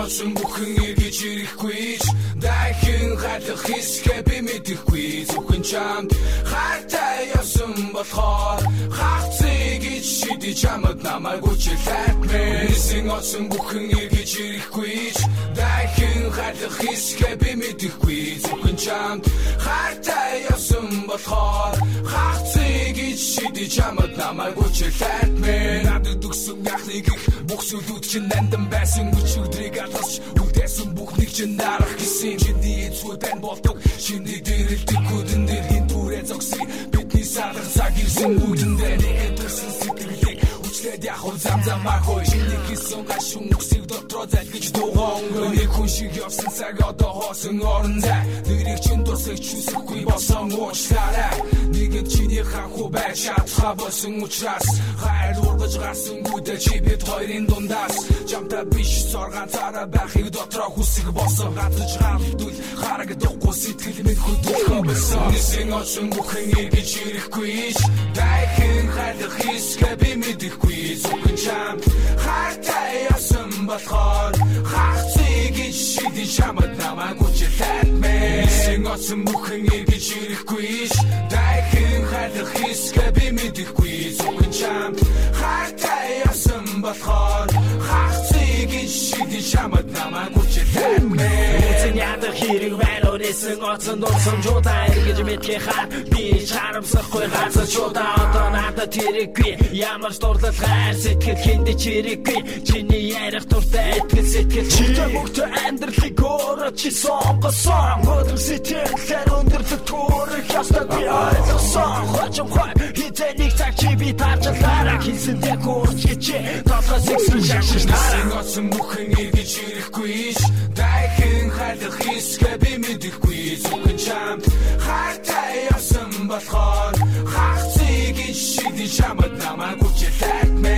оцсон бүхэн эргэж ирэхгүй ч дахин хайлах хэсгээ би мэдэхгүй зөвхөн чамд хайртай явсан болохоор хавцыг гэж шидэж чамд намайг үчилэхмэ Нисэн оцсон бүхэн эргэж ирэхгүй ч дахин хайлах хэсгээ би мэдэхгүй зөвхөн чамд хайртай явсан болохоор хавцыг гэж шидэж чамд намайг үчилэхмэ Надад өгсөн яхныг их бүх зүйлүүд чинь нандин байсан өчигдрийг алгасч үлдээсэн бүхнийг чинь дарах гэсэн чиний эцүүдэн болдог шиний дэрэлдэг хүдэн дээр хин түрээ зогсыг бидний садар цаг ирсэн бүдэн дээр нэгэд төрсэн сэтгэлийг үчлээд явах замзамаа хой чиний хийсэн гашуун үсэг дотроо залгиж дугаан нэг хүн шиг явсан цаг одоо хоосон орон зай нэрийг чинь тусах чүсэхгүй болсон уучлаарай нэгэн чиний ханху байж чадхаа болсон учраас хайр ургаж гарсан гүдэ чи бид хоёрын дундаас чамтай биш соргаан цараа байхыг дотроо хүсэх болсон гацж галдвал харагдахгүй сэтгэл минь хөдөлгөө болсон Нисэн оцсон бүхэн эргэж ирэхгүй ч дахин хайлах хэсгээ би мэдэхгүй зөвхөн чамд хайртай явсан болохоор хавцыг гэж шидэж чамд намайг үчилэхмэ Нисэн оцсон бүхэн эргэж ирэхгүй ч дахин хайлах хэсгээ би мэдэхгүй зөвхөн чамд хайртай явсан болохоор хавцыг гэж шидэж чамд намайг үчилэхмэ Үзэн ядах хэрэг байна Нисэн оцсон дурсан чудаа эргэж мэдхий хаа би харамсахгүй газар чудаа одоо надад хэрэггүй ямар ч дурлал хайр сэтгэл хиндэж хэрэггүй чиний ярих дуртай итгэл сэтгэл чигтэй бүгд амьдралыг өөрөө чи сонгосон өдөр сэтгэлээр өндөрлөг төрөх ястаг би ойлгосон хочом хой хизээник цаг чи би тарчлаараа хийсэндээ хүрч чи толгоос ихсэн шашиж Нисэн оцсон бүхэн эргэж ирэхгүй ч дахин хайлах хэсгээ би мэдэхгүй зөвхөн чамд хайртай явсан болохоор хавцыг гэж шидэж чамд намайг үчилэхмэ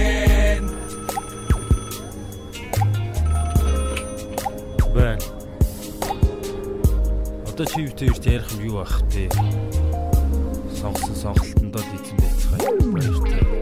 Байна. Одоо чи юутэйгт ярих юм юу байх вэ? Сонгосон сонголтондоо эзэн байцгаая.